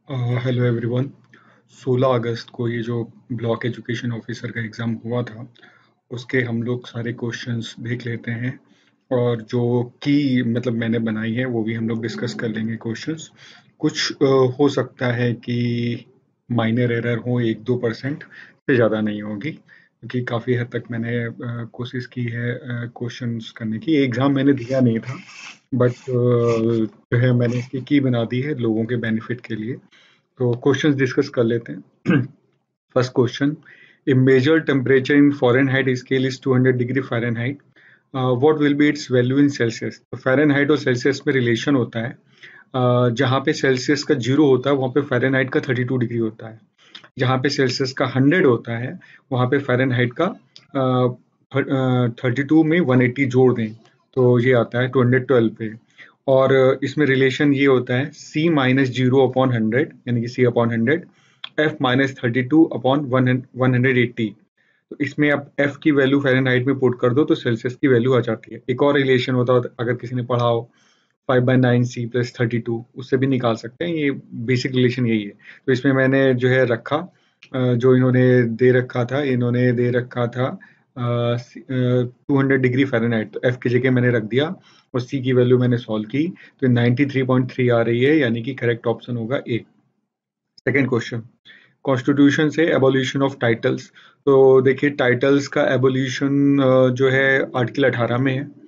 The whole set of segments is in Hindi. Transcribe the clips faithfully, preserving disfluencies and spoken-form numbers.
Hello everyone. सोलह अगस्त को ये जो ब्लॉक एजुकेशन ऑफिसर का एग्ज़ाम हुआ था, उसके हम लोग सारे क्वेश्चंस देख लेते हैं और जो की मतलब मैंने बनाई है वो भी हम लोग डिस्कस कर लेंगे। क्वेश्चंस कुछ अ, हो सकता है कि माइनर एरर हो, एक दो परसेंट से ज़्यादा नहीं होगी, क्योंकि काफ़ी हद तक मैंने अ, कोशिश की है क्वेश्चंस करने की। एग्ज़ाम मैंने दिया नहीं था, बट जो है मैंने इसकी की बना दी है लोगों के बेनिफिट के लिए। तो क्वेश्चंस डिस्कस कर लेते हैं। First question, a major temperature in Fahrenheit scale is two hundred degree Fahrenheit, what will be its value in Celsius. तो फ़ारेनहाइट और सेल्सियस में रिलेशन होता है। uh, जहाँ पे सेल्सियस का जीरो होता है वहाँ पे फ़ारेनहाइट का थर्टी टू डिग्री होता है। जहाँ पे सेल्सियस का हंड्रेड होता है वहाँ पे फ़ारेनहाइट का थर्टी टू में वन एट्टी जोड़ दें तो ये आता है टू हंड्रेड ट्वेल्व पे। और अ, इसमें रिलेशन ये होता है C minus zero upon hundred, यानी कि C upon hundred, F minus thirty two upon one hundred eighty. तो इसमें आप एफ की वैल्यू फ़ारेनहाइट में पुट कर दो तो सेल्सियस की वैल्यू आ जाती है। एक और रिलेशन होता है, अगर किसी ने पढ़ा हो, five by nine C plus thirty two, उससे भी निकाल सकते हैं। ये बेसिक रिलेशन यही है। तो इसमें मैंने जो है रखा, अ, जो इन्होंने दे रखा था, इन्होंने दे रखा था टू हंड्रेड डिग्री फ़ारेनहाइट, तो एफ की जगह मैंने रख दिया और सी की वैल्यू मैंने सॉल्व की तो नाइन्टी थ्री पॉइंट थ्री आ रही है, यानी कि करेक्ट ऑप्शन होगा ए। सेकेंड क्वेश्चन, कॉन्स्टिट्यूशन से एबोल्यूशन ऑफ टाइटल्स। तो देखिए, टाइटल्स का एबोल्यूशन जो है आर्टिकल अठारह में है।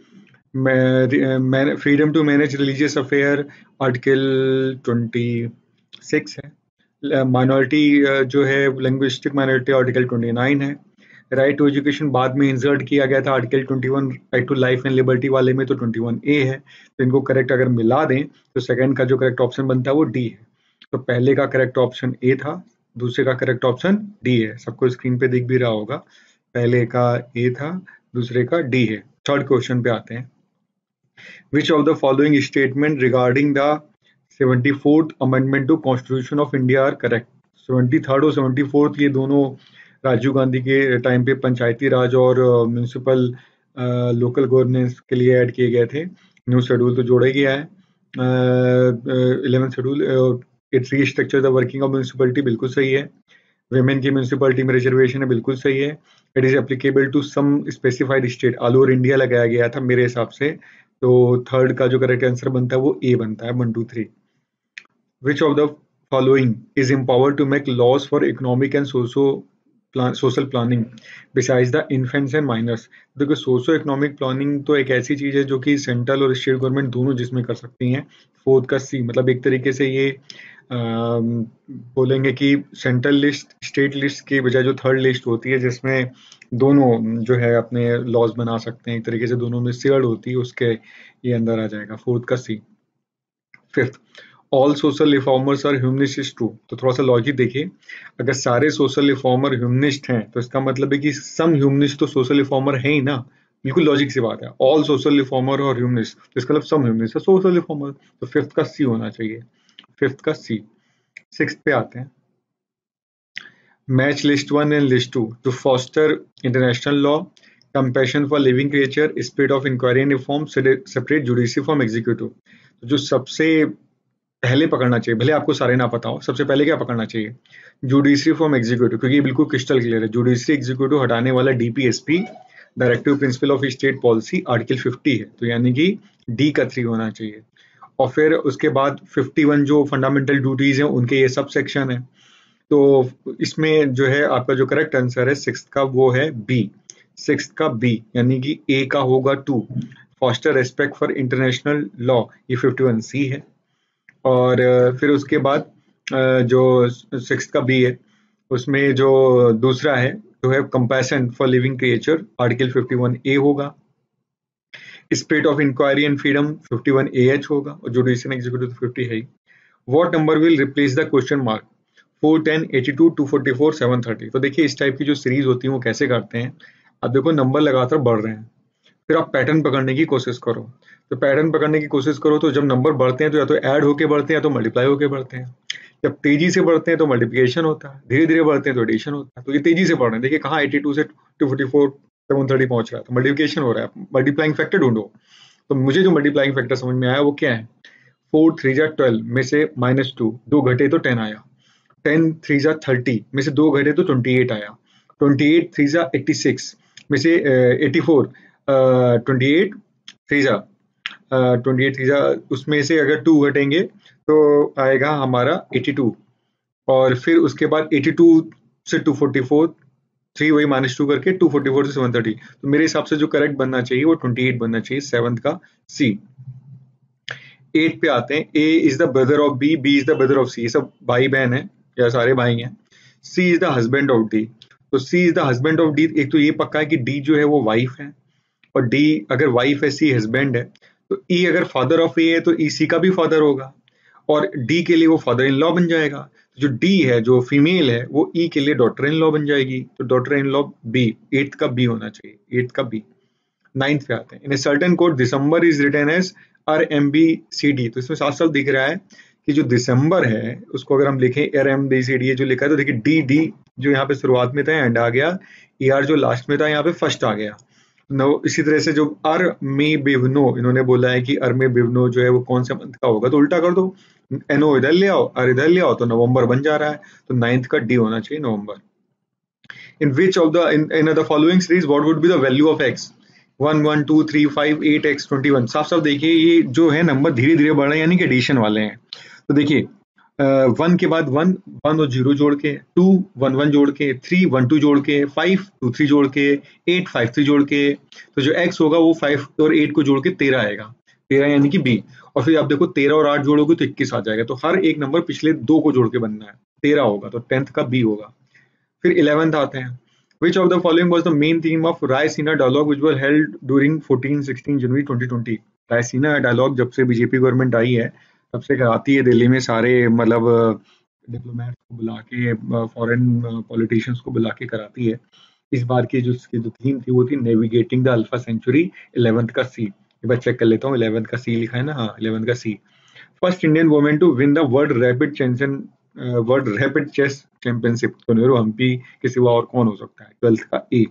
मैं freedom to manage religious affair article twenty six है। माइनॉरिटी जो है linguistic minority article twenty nine है। राइट टू एजुकेशन बाद में इंसर्ट किया गया था article twenty one, right to life and liberty वाले में तो ट्वेंटी वन ए है। तो इनको करेक्ट अगर मिला दें तो सेकंड का जो करेक्ट ऑप्शन बनता है वो डी है। तो पहले का करेक्ट ऑप्शन ए था, दूसरे का करेक्ट ऑप्शन डी है। सबको स्क्रीन पे दिख भी रहा होगा, पहले का ए था, दूसरे का डी है। थर्ड क्वेश्चन पे आते हैं। Which of the following statement regarding the seventy-fourth Amendment to Constitution of India are correct? Seventy third और सेवेंटी फोर्थ ये दोनों राजीव गांधी के टाइम पे पंचायती राज और म्यूनिसिपल लोकल गवर्नेंस के लिए ऐड किए गए थे। न्यू शेड्यूल तो जोड़ा ही गया है। Eleventh schedule, it's restructure the working of municipality, बिल्कुल सही है। वेमेन की म्यूनिसिपलिटी में रिजर्वेशन है, बिल्कुल सही है। It is applicable to some specified state, all over India लगाया गया था मेरे हिसाब से। तो थर्ड का जो करेक्ट आंसर बनता है वो ए बनता है, one two three. Which of the following is empowered to make laws for economic and socio social planning besides the infants and minors. देखो, सोशो इकोनॉमिक प्लानिंग तो एक ऐसी चीज है जो कि सेंट्रल और स्टेट गवर्नमेंट दोनों जिसमें कर सकती हैं। फोर्थ का सी, मतलब एक तरीके से ये अम, बोलेंगे कि सेंट्रल लिस्ट स्टेट लिस्ट की बजाय जो थर्ड लिस्ट होती है जिसमें दोनों जो है अपने लॉज बना सकते हैं, एक तरीके से दोनों में शेयर्ड होती है, उसके ये अंदर आ जाएगा, फोर्थ का C. Fifth, all social reformers are humanist is true. तो थोड़ा सा लॉजिक देखिए, अगर सारे सोशल रिफॉर्मर ह्यूमनिस्ट हैं तो इसका मतलब है कि सम ह्यूमनिस्ट तो सोशल रिफॉर्मर है ही ना। बिल्कुल लॉजिक सी बात है, ऑल सोशल रिफॉर्मर और ह्यूमनिस्ट, तो इसका मतलब सम ह्यूमनिस्ट है सोशल रिफॉर्मर, तो फिफ्थ का सी होना चाहिए, फिफ्थ का सी। सिक्स पे आते हैं। Match list one and list two to foster international law, compassion for living creature, spirit of inquiry and reform, separate judiciary from executive. तो जो सबसे पहले पकड़ना चाहिए, भले आपको सारे ना पता हो, सबसे पहले क्या पकड़ना चाहिए? जुडिशरी फ्रॉम एग्जीक्यूटिव, क्योंकि ये बिल्कुल क्रिस्टल क्लियर है। जुडिशरी एग्जीक्यूटिव हटाने वाला DPSP, directive principle of state policy, article fifty है, तो यानी कि डी का थ्री होना चाहिए। और फिर उसके बाद फिफ्टी वन जो फंडामेंटल ड्यूटीज हैं उनके ये सब सेक्शन है। तो इसमें जो है आपका जो करेक्ट आंसर है सिक्स का वो है बी, सिक्स का बी, यानी कि ए का होगा two, foster respect for international law, ये फिफ्टी वन सी है। और अ, फिर उसके बाद अ, जो सिक्स का बी है उसमें जो दूसरा है जो है compassion for living creature, article fifty one A होगा। Spirit of inquiry and freedom fifty one A H होगा, और जुडिशियल एग्जीक्यूटिव फिफ्टी है ही। What number will replace the question mark? Four ten eighty two two forty four seven thirty. तो देखिए, इस टाइप की जो सीरीज होती है वो कैसे करते हैं, अब देखो नंबर लगातार बढ़ रहे हैं, फिर आप पैटर्न पकड़ने की कोशिश करो। तो पैटर्न पकड़ने की कोशिश करो तो जब नंबर बढ़ते हैं तो या तो ऐड होके बढ़ते हैं या तो मल्टीप्लाई होके बढ़ते हैं। जब तेजी से बढ़ते हैं तो मल्टीप्लिकेशन होता है, धीरे धीरे बढ़ते हैं तो एडिशन होता है। तो ये तेजी से बढ़ रहे हैं, देखिए कहाँ एटी टू से two forty four seven thirty पहुंच रहा है, तो मल्टीप्लिकेशन हो रहा है। मल्टीप्लाइंग फैक्टर ढूंढो। तो मुझे जो मल्टीप्लाइंग फैक्टर समझ में आया वो क्या है? फोर थ्री जा ट्वेल्व में से माइनस टू, दो घटे तो टेन आया। टेन थ्री जा थर्टी में से दो घटे तो ट्वेंटी एट आया। ट्वेंटी एट थ्री जा एट्टी सिक्स में से eighty four, twenty eight three जा ट्वेंटी एट थ्री जा उसमें से अगर टू घटेंगे तो आएगा हमारा एटी टू। और फिर उसके बाद एटी टू से टू फोर्टी फोर, थ्री वही माइनस टू करके टू फोर्टी फोर से सेवन थर्टी। तो मेरे हिसाब से जो करेक्ट बनना चाहिए वो ट्वेंटी एट बनना चाहिए, सेवंथ का सी। एट पे आते हैं, A is the brother of B, B is the brother of C, ये सब भाई बहन है या सारे भाई हैं। C is the husband of D, तो C is the husband of D. एक तो ये पक्का है कि डी जो है वो वाइफ है, और डी अगर वाइफ है, सी हस्बैंड है, तो ई अगर फादर ऑफ ए है तो ई सी का भी फादर होगा, और डी के लिए वो फादर इन लॉ बन जाएगा। जो डी है, जो फीमेल है, वो ई के लिए डॉटर इन लॉ बन जाएगी, तो daughter in law B, eighth का बी होना चाहिए, एट्थ का बी। नाइन्थ पे आते हैं, in a certain code December is written as R M B C D. तो इसमें साफ साफ दिख रहा है कि जो दिसंबर है उसको अगर हम लिखें R M B C D जो लिखा है, तो देखिए डी डी जो यहाँ पे शुरुआत में था एंड आ गया, ई आर जो लास्ट में था यहाँ पे फर्स्ट आ गया। नो इसी तरह से जो अर मे बिवनो इन्होंने बोला है कि अर मे बिवनो जो है वो कौन से मंथ का होगा, तो उल्टा कर दो, एनो इधर ले आओ, अर इधर ले आओ, तो नवंबर बन जा रहा है। तो नाइन्थ का डी होना चाहिए, नवंबर। In which of the in, in the following series what would be the value of x? One one two three five eight X twenty one. साफ साफ देखिए ये जो है नंबर धीरे धीरे बढ़ रहे हैं, यानी कि एडिशन वाले हैं। तो देखिए वन के बाद वन, वन और जीरो जोड़ के, टू वन वन जोड़ के, थ्री वन टू जोड़ के, फाइव टू थ्री जोड़ के, एट फाइव थ्री जोड़ के, तो जो एक्स होगा वो फाइव और एट को जोड़ के तेरह आएगा, तेरह यानी कि बी। और फिर आप देखो तेरह और आठ जोड़ोगे तो इक्कीस आ जाएगा, तो हर एक नंबर पिछले दो को जोड़ के बनना है, तेरह होगा, तो टेंथ का बी होगा। फिर इलेवेंथ आते हैं, which of the following was the main theme of Raisina dialogue which was held during fourteen sixteen January twenty twenty. Raisina dialogue जब से बीजेपी गवर्नमेंट आई है तब से कराती है दिल्ली में, सारे मतलब डिप्लोमेट्स को बुला के, फॉरेन पॉलिटिशियंस को बुला के कराती है। इस बार की जो उसकी जो थीम थी वो थी navigating the alpha century, eleventh का सी। एक बार चेक कर लेता हूँ, इलेवेंथ का सी लिखा है ना, हाँ इलेवेंथ का C. First Indian women to win the world rapid champion world rapid chess championship, तो नेहरू हम्पी के सिवा और कौन हो सकता है, ट्वेल्थ का A.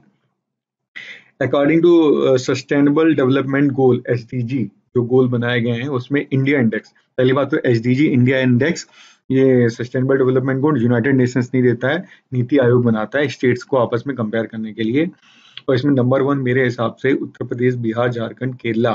According to sustainable development goal S D G जो गोल बनाए गए हैं उसमें इंडिया इंडेक्स, पहली बात तो S D G India index, ये sustainable development goal United Nations नहीं देता है, नीति आयोग बनाता है स्टेट्स को आपस में कंपेयर करने के लिए। और इसमें नंबर वन मेरे हिसाब से उत्तर प्रदेश, बिहार, झारखंड, केरला,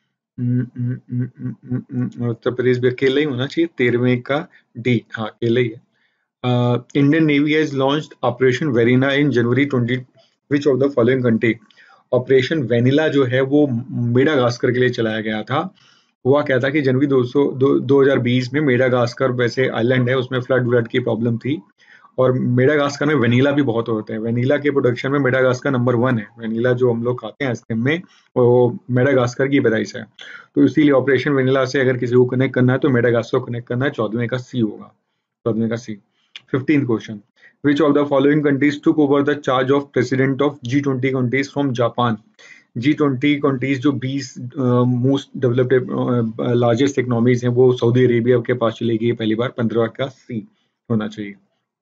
उत्तर प्रदेश भी केरला ही होना चाहिए, तेरहवें का डी, हाँ केरला ही है। Indian navy has launched operation वेरिना in January twenty, which of the following country. Operation Vanilla जो है वो मेडागास्कर के लिए चलाया गया था। हुआ क्या था कि जनवरी दो हज़ार बीस में मेडागास्कर वैसे आइलैंड है, उसमें फ्लड व्लड की प्रॉब्लम थी, और मेडागास्कर में वेनिला भी बहुत होते हैं, वेनिला के प्रोडक्शन में मेडागास्कर नंबर वन है। वेनिला जो हम लोग खाते हैं आइसक्रीम में वो मेडागास्कर की पैदाइश है, तो इसीलिए ऑपरेशन वेनिला से अगर किसी को कनेक्ट करना है तो मेडागास्कर को कनेक्ट करना है, चौदहवें का सी होगा, चौदहवें का C. Fifteen question, which of the following countries took over the charge of president of G twenty countries from Japan. G twenty countries जो बीस मोस्ट डेवलप्ड लार्जेस्ट इकोनॉमीज हैं वो सऊदी अरेबिया के पास चली गई पहली बार, पंद्रह का सी होना चाहिए।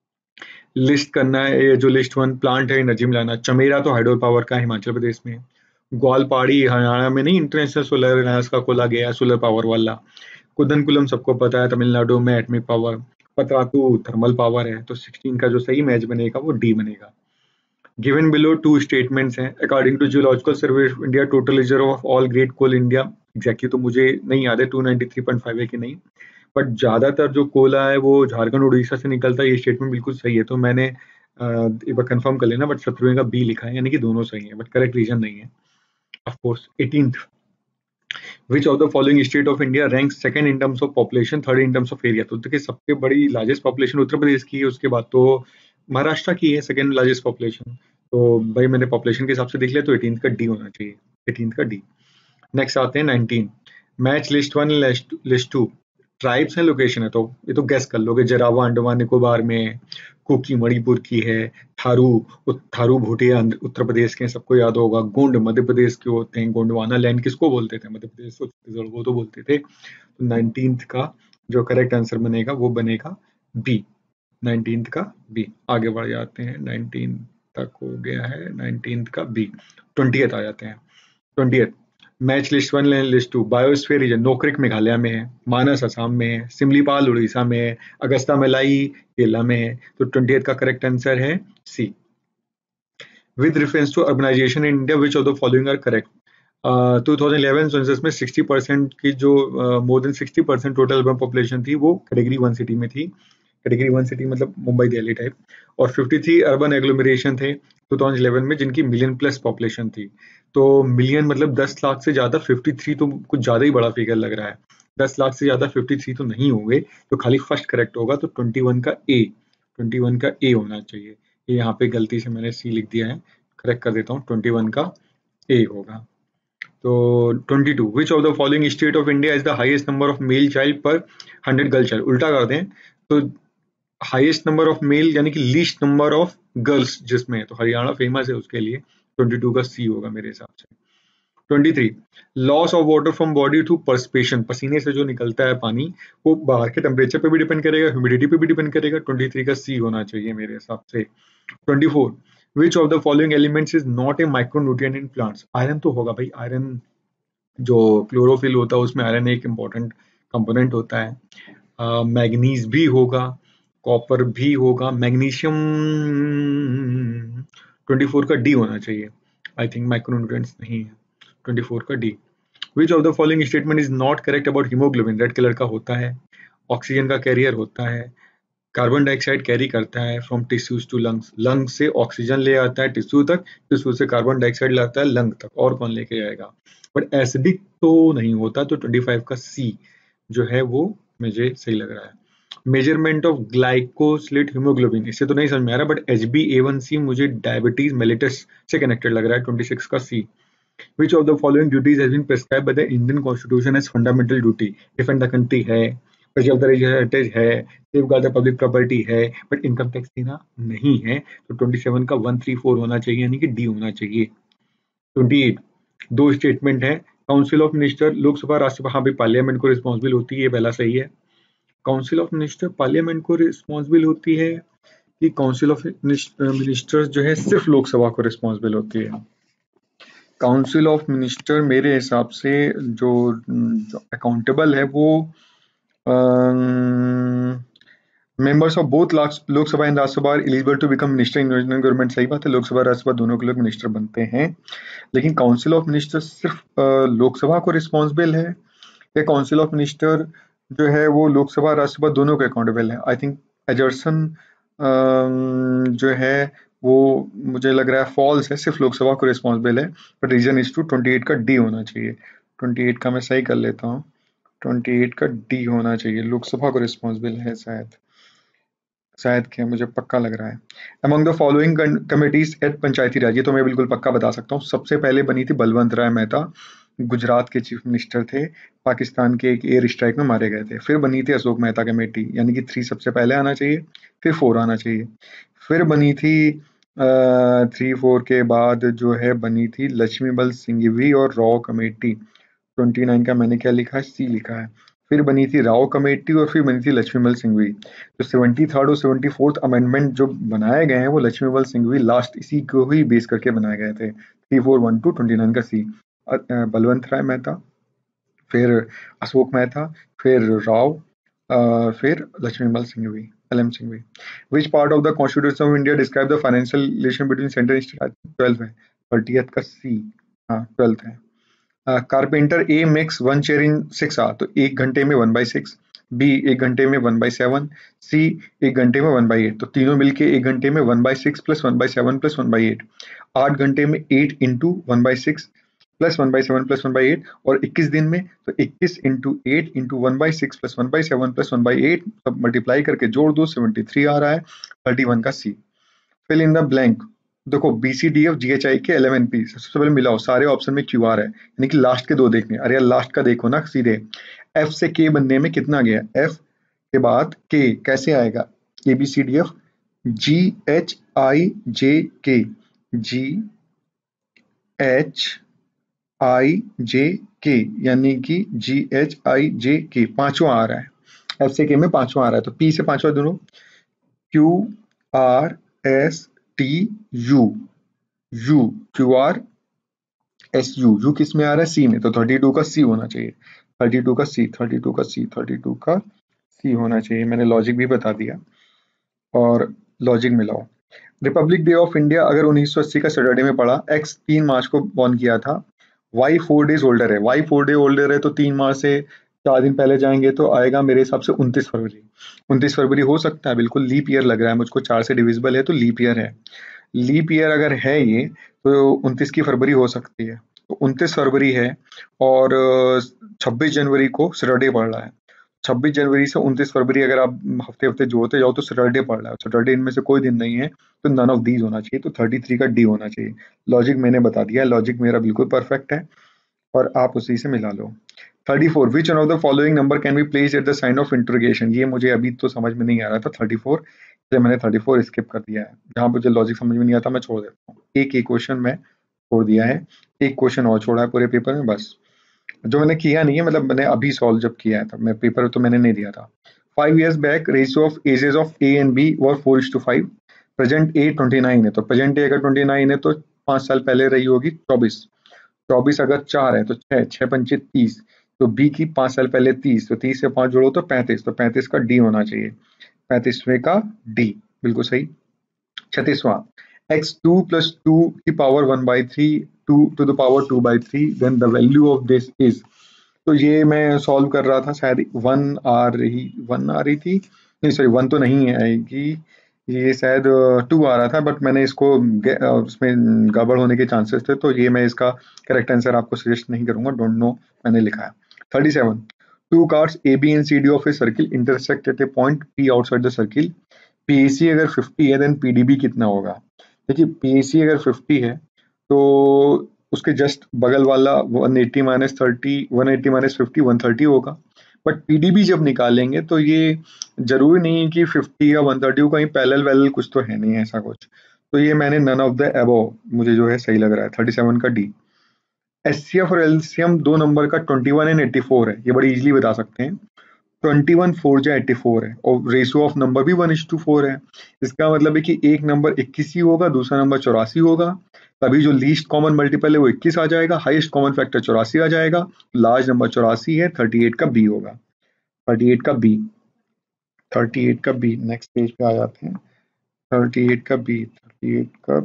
लिस्ट करना है, ये जो लिस्ट वन प्लांट है नजीम लाना। चमेरा तो हाइड्रो पावर का हिमाचल प्रदेश में, ग्वालपाड़ी हरियाणा में नहीं, इंटरनेशनल सोलर अलायंस का खोला गया सोलर पावर वाला। कुदनकुलम सबको पता है तमिलनाडु में atomic power. Patratu thermal power है, तो सिक्सटीन का जो सही मैच बनेगा वो डी बनेगा। गिवन बिलो टू स्टेटमेंट्स हैं, according to geological survey of India total reserve of all great coal India, exactly तो मुझे नहीं याद है two ninety three point five है कि नहीं, बट ज्यादातर जो कोला है वो झारखंड उड़ीसा से निकलता है, ये स्टेटमेंट बिल्कुल सही है, तो मैंने एक बार कंफर्म कर लेना, बट सत्रहवें का बी लिखा है, यानी कि दोनों सही है, बट करेक्ट रीजन नहीं है of course. Eighteenth, which of the following state of India rank second in terms of population, third in terms of area. तो देखिए सबसे बड़ी लार्जेस्ट पॉपुलेशन उत्तर प्रदेश की है, उसके बाद तो महाराष्ट्र की है सेकंड लार्जेस्ट पॉपुलेशन, तो भाई मैंने पॉपुलेशन के हिसाब से देख लिया, तो एटीन्थ का डी होना चाहिए, एटीन्थ का डी। नेक्स्ट आते हैं nineteen, match list one list two, tribes है लोकेशन है, तो ये तो गैस कर लोगे, जरावा अंडमान निकोबार में, कुकी मणिपुर की है, थारू थारू भूटिया उत्तर प्रदेश के, सबको याद होगा। गोंड मध्य प्रदेश के होते हैं, गोंडवाना लैंड किसको बोलते थे, मध्य प्रदेश को, छत्तीसगढ़ को तो बोलते थे। तो नाइनटीन्थ का जो करेक्ट आंसर बनेगा वो बनेगा बी, नाइनटीन्थ का बी। आगे बढ़ जाते हैं, नाइनटीन तक हो गया है, नाइनटीन्थ का बी। ट्वेंटियथ आ जाते हैं, twentieth match list one list two, biosphere region Nokrek Meghalaya में है, मानस असम में है, सिमलीपाल उड़ीसा में है, अगस्ता मलाई केरला में है। तो ट्वेंटी का करेक्ट आंसर है C. With reference to urbanization in India which of the following are correct? Twenty eleven census में सिक्सटी परसेंट की जो more than sixty percent total urban population थी वो कैटेगरी वन सिटी में थी। कैटेगरी वन सिटी मतलब मुंबई दिल्ली टाइप। और फिफ्टी थ्री अर्बन एग्लोमरेशन थे ट्वेंटी इलेवन में जिनकी मिलियन प्लस पॉपुलेशन थी। तो मिलियन मतलब दस लाख से ज्यादा, फिफ्टी थ्री तो कुछ ज्यादा ही बड़ा फिगर लग रहा है। दस लाख से ज्यादा फिफ्टी थ्री तो नहीं होंगे, तो खाली फर्स्ट करेक्ट होगा। तो ट्वेंटी वन का ए, ट्वेंटी वन का ए होना चाहिए। ये यहाँ पे गलती से मैंने सी लिख दिया है, करेक्ट कर देता हूँ, ट्वेंटी वन का ए होगा। तो twenty two, which of the following state of India is the highest number of male child per hundred girl child? उल्टा कर दें तो हाईएस्ट नंबर ऑफ मेल यानी कि लीस्ट नंबर ऑफ गर्ल्स जिसमें, तो हरियाणा फेमस है उसके लिए। ट्वेंटी टू का सी होगा मेरे हिसाब से। Twenty three, loss of water from body through perspiration, पसीने से जो निकलता है पानी वो बाहर के टेम्परेचर पे भी डिपेंड करेगा, ह्यूमिडिटी पे भी डिपेंड करेगा। ट्वेंटी थ्री का सी होना चाहिए मेरे हिसाब से। Twenty four, which of the following elements is not a micronutrient in plants? Iron तो होगा भाई, आयरन जो क्लोरोफिल होता है उसमें आयरन एक इंपॉर्टेंट कंपोनेंट होता है। मैग्नीज भी होगा, कॉपर भी होगा, मैग्नीशियम। ट्वेंटी फोर का डी होना चाहिए। आई थिंक माइक्रोन्यूट्रिएंट्स नहीं है। ट्वेंटी फोर का D. Which of the following statement is not correct about haemoglobin? Red colour का होता है, ऑक्सीजन का कैरियर होता है, कार्बन डाइऑक्साइड कैरी करता है from tissues to lungs, lung से ऑक्सीजन ले आता है टिश्यू तक, टिश्यू से कार्बन डाइऑक्साइड लाता है लंग तक, और कौन लेके जाएगा? बट एसिडिक तो नहीं होता। तो ट्वेंटी फाइव का सी जो है वो मुझे सही लग रहा है। मेजरमेंट ऑफ ग्लाइकोसिलेट हीमोग्लोबिन, इससे तो नहीं समझ में आ रहा, but H B A one C मुझे डायबिटीज मेलिटस से कनेक्टेड लग रहा है। ट्वेंटी सिक्स का सी। Which of the following duties has been prescribed by the Indian Constitution as fundamental duty? Defend the country है, preserve the regional heritage है, safeguard the public property है, but income tax देना नहीं है। तो ट्वेंटी सेवन का वन थ्री फोर होना चाहिए, यानी कि डी होना चाहिए। ट्वेंटी एट, दो स्टेटमेंट है, council of minister Lok Sabha Rajya Sabha, हाँ भाई पार्लियामेंट को रिस्पॉन्सिबल होती है, ये पहला सही है। काउंसिल ऑफ मिनिस्टर पार्लियामेंट को रिस्पॉन्सिबल होती है कि काउंसिल ऑफ मिनिस्टर्स जो है सिर्फ लोकसभा को रिस्पॉन्सिबल होती है? काउंसिल ऑफ मिनिस्टर मेरे हिसाब से जो अकाउंटेबल है वो members of both Lok Sabha and Rajya Sabha are eligible to become minister in union government. सही बात है, लोकसभा राज्यसभा दोनों के लोग मिनिस्टर बनते हैं, लेकिन काउंसिल ऑफ मिनिस्टर सिर्फ लोकसभा को रिस्पॉन्सिबल है या काउंसिल ऑफ मिनिस्टर जो है वो लोकसभा राज्यसभा दोनों के अकाउंटेबल है? आई थिंक एजर्सन जो है वो मुझे लग रहा है फॉल्स है, सिर्फ लोकसभा को रिस्पॉन्सिबल है। But reason is two twenty eight का डी होना चाहिए। ट्वेंटी एट का मैं सही कर लेता हूँ, ट्वेंटी एट का डी होना चाहिए, लोकसभा को रिस्पॉन्सिबल है शायद, शायद क्या मुझे पक्का लग रहा है। Among the following committees at panchayati raj, ये तो मैं बिल्कुल पक्का बता सकता हूँ। सबसे पहले बनी थी बलवंत राय मेहता, गुजरात के चीफ मिनिस्टर थे, पाकिस्तान के एक एयर स्ट्राइक में मारे गए थे। फिर बनी थी अशोक मेहता कमेटी, यानी कि थ्री सबसे पहले आना चाहिए, फिर फोर आना चाहिए। फिर बनी थी थ्री फोर के बाद जो है बनी थी लक्ष्मीबल सिंघवी और राव कमेटी। ट्वेंटी नाइन का मैंने क्या लिखा है, सी लिखा है। फिर बनी थी राव कमेटी और फिर बनी थी लक्ष्मीबल सिंघवी। तो सेवेंटी थर्ड और सेवेंटी फोर्थ अमेंडमेंट जो बनाए गए हैं वो लक्ष्मीबल सिंघवी लास्ट इसी को ही बेस करके बनाए गए थे। Three four one two twenty nine का सी। बलवंत राय मेहता, फिर अशोक मेहता, फिर राव, फिर Laxmimall Singhvi, L M Singhvi. Which part of the constitution of India describe the financial relation between centre and state? Twelfth है, थर्टियथ का सी, हाँ ट्वेल्थ है। Carpenter A makes one chair in six hour, तो एक घंटे में वन बाई सिक्स, बी एक घंटे में वन बाई सेवन, सी एक घंटे में वन बाई एट। तो तीनों मिलके एक घंटे में one by six plus one by seven plus one by eight, आठ घंटे में eight into one by six plus one by seven plus one by eight, और इक्कीस दिन में तो इक्कीस into eight into one by six plus one by seven plus one by eight, सब मल्टीप्लाई करके जोड़ दो, सेवेंटी थ्री आ रहा है। थर्टी वन का C. Fill in the blank, देखो B C D F G H I K L M N P, सबसे पहले मिलाओ, सारे ऑप्शन में क्यू आर है, यानी कि लास्ट के दो देखने। अरे यार लास्ट का देखो ना सीधे, एफ से के बनने में कितना गया, एफ के बाद के कैसे आएगा, A B C D F G H I J K, G H I J के, यानी कि जी एच आई जे के पांचवा आ रहा है, एफ से के में पांचवा आ रहा है। तो पी से पांचवा दोनों, Q R S T U, U Q R S U, U किस में आ रहा है, सी में, तो थर्टी टू का सी होना चाहिए, थर्टी टू का सी, थर्टी टू का सी, थर्टी टू का सी होना चाहिए। मैंने लॉजिक भी बता दिया और लॉजिक मिलाओ। रिपब्लिक डे ऑफ इंडिया अगर उन्नीस सौ अस्सी का सैटरडे में पड़ा, एक्स तीन मार्च को बॉर्न किया था, वाई फोर डेज ओल्डर है, वाई फोर डे ओल्डर है तो तीन मार्च से चार दिन पहले जाएंगे तो आएगा मेरे हिसाब से उनतीस फरवरी। उनतीस फरवरी हो सकता है, बिल्कुल लीप ईयर लग रहा है मुझको, चार से डिविजिबल है तो लीप ईयर है। लीप ईयर अगर है ये तो उनतीस की फरवरी हो सकती है, तो उनतीस फरवरी है और छब्बीस जनवरी को सैटरडे पड़ रहा है। छब्बीस जनवरी से उनतीस फरवरी अगर आप हफ्ते हफ्ते जोड़ते जाओ तो सैटरडे पड़ रहा है, सैटरडे इनमें से कोई दिन नहीं है, तो नन ऑफ दीज होना चाहिए, तो थर्टी थ्री का डी होना चाहिए। लॉजिक मैंने बता दिया, लॉजिक मेरा बिल्कुल परफेक्ट है और आप उसी से मिला लो। Thirty four, which one of the following number can be placed at the sign of interrogation, ये मुझे अभी तो समझ में नहीं आ रहा था थर्टी फोर, इसलिए मैंने थर्टी फोर स्किप कर दिया है, जहां मुझे लॉजिक समझ में नहीं आता मैं छोड़ देता हूँ। एक एक क्वेश्चन मैं छोड़ दिया है, एक क्वेश्चन और छोड़ा है पूरे पेपर में बस, जो मैंने किया नहीं है, मतलब मैंने अभी सॉल्व जब किया है तब, मैं पेपर तो मैंने नहीं दिया था। Five years back ratio of ages of A and B were four is to five, present A twenty nine है, तो प्रेजेंट ए अगर ट्वेंटी नाइन है तो पांच साल पहले रही होगी चौबीस, चौबीस अगर चार है तो छह, छह पंचे तीस, तो बी की पांच साल पहले तीस, तो तीस से पांच जोड़ो तो पैंतीस, तो पैंतीस का डी होना चाहिए, पैंतीसवें का डी, बिल्कुल सही। छत्तीसवां, एक्स टू प्लस टू की power one by three, two to the power two by three, then the value of this is, तो ये मैं सॉल्व कर रहा था, शायद वन आ रही वन आ रही थी, नहीं सॉरी वन तो नहीं आएगी, ये शायद टू आ रहा था, बट मैंने इसको गे- अ, उसमें गड़बड़ होने के चांसेस थे, तो ये मैं इसका करेक्ट आंसर आपको सजेस्ट नहीं करूंगा, डोंट नो, मैंने लिखा है। Thirty seven, two chords A B and C D of a circle intersect at a point P outside the circle, PAC अगर फिफ्टी है देन पीडीबी कितना होगा। देखिए पीएसी अगर फिफ्टी है तो उसके जस्ट बगल वाला one eighty minus thirty, one eighty minus fifty, one thirty होगा, बट पीडीबी जब निकालेंगे तो ये जरूरी नहीं है कि फिफ्टी या वन थर्टी हो, कहीं पैरेलल वैलल कुछ तो है नहीं ऐसा कुछ, तो ये मैंने नन ऑफ द अबव मुझे जो है सही लग रहा है, थर्टी सेवन का डी। एचसीएफ और एलसीएम दो नंबर का twenty one and eighty four है, ये बड़ी इजीली बता सकते हैं, ट्वेंटी वन फोर जा एटी फोर है और रेशियो ऑफ नंबर भी वन इज टू फोर है, इसका मतलब है कि एक नंबर इक्कीस ही होगा, दूसरा नंबर चौरासी होगा, तभी जो लीस्ट कॉमन मल्टीपल है वो इक्कीस आ जाएगा, हाईएस्ट कॉमन फैक्टर चौरासी आ जाएगा, लार्ज नंबर चौरासी है, थर्टी एट का बी होगा, थर्टी एट का बी, थर्टी एट का बी, नेक्स्ट पेज पे आ जाते हैं, थर्टी एट का बी, थर्टी एट का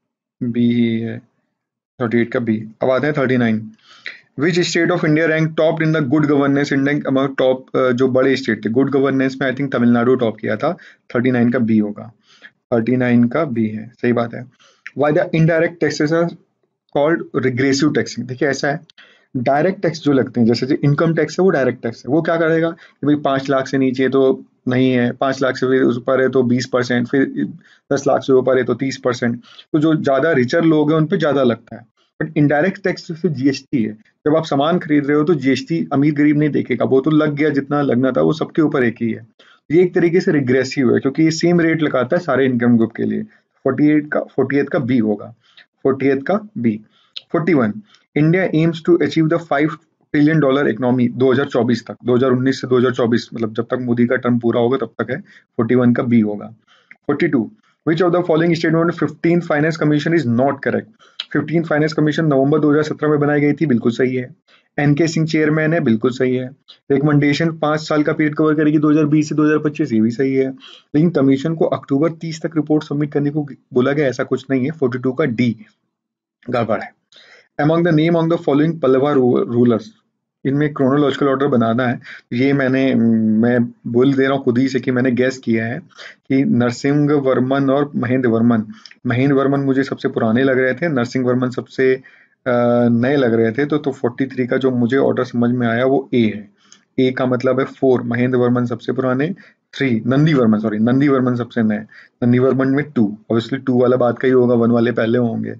बी ही है, थर्टी एट का बी। अब आते हैं thirty nine, which state of India rank top in the good governance index among top, जो बड़े स्टेट थे गुड गवर्नेंस में, आई थिंक तमिलनाडु टॉप किया था, थर्टी नाइन का बी होगा, थर्टी नाइन का बी है, सही बात है। Why the indirect taxes are called regressive taxing, देखिए ऐसा है, डायरेक्ट टैक्स जो लगते हैं जैसे जो इनकम टैक्स है वो डायरेक्ट टैक्स है, वो क्या करेगा कि भाई पांच लाख से नीचे तो नहीं है, पांच लाख से फिर उस ऊपर है तो बीस परसेंट, फिर दस लाख से ऊपर है तो तीस परसेंट, तो जो ज्यादा रिचर लोग हैं उन पे ज्यादा लगता है। बट इनडायरेक्ट टैक्स जो जीएसटी है, जब आप सामान खरीद रहे हो तो जीएसटी अमीर गरीब नहीं देखेगा, वो तो लग गया जितना लगना था वो सबके ऊपर एक ही है, ये एक तरीके से रिग्रेसिव है क्योंकि ये सेम रेट लगाता है सारे इनकम ग्रुप के लिए। फोर्टी एट का फोर्टी एट का बी होगा, फोर्टी एट का B. Forty one, India aims to achieve the five trillion dollar economy दो हज़ार चौबीस तक, दो हज़ार उन्नीस से दो हज़ार चौबीस मतलब जब तक मोदी का टर्म पूरा होगा तब तक है, फोर्टी वन का बी होगा। Forty two, which of the following statement fifteen finance commission is not correct, fifteen finance commission नवंबर दो हज़ार सत्रह में बनाई गई थी, बिल्कुल सही है। एनके सिंह चेयरमैन है, बिल्कुल सही है। रिकमेंडेशन पांच साल का पीरियड कवर करेगी दो हज़ार बीस से दो हज़ार पच्चीस, ये भी सही है, लेकिन कमीशन को अक्टूबर तीस तक रिपोर्ट सबमिट करने को बोला गया, ऐसा कुछ नहीं है, फोर्टी टू का डी गड़बड़ है। Among the name of the following Pallava rulers, इनमें क्रोनोलॉजिकल ऑर्डर बनाना है, ये मैंने मैं बोल दे रहा हूँ खुद ही से कि मैंने गैस किया है कि नरसिंह वर्मन और महेंद्र वर्मन, महेंद्र वर्मन मुझे सबसे पुराने लग रहे थे, नरसिंह वर्मन सबसे अ, नए लग रहे थे, तो तो फोर्टी थ्री का जो मुझे ऑर्डर समझ में आया वो ए है, ए का मतलब है फोर, महेंद्र वर्मन सबसे पुराने, थ्री नंदी वर्मन, सॉरी नंदी वर्मन सबसे नए, नंदी वर्मन में टू, ऑब्वियसली टू वाला बात का ही होगा, वन वाले पहले होंगे,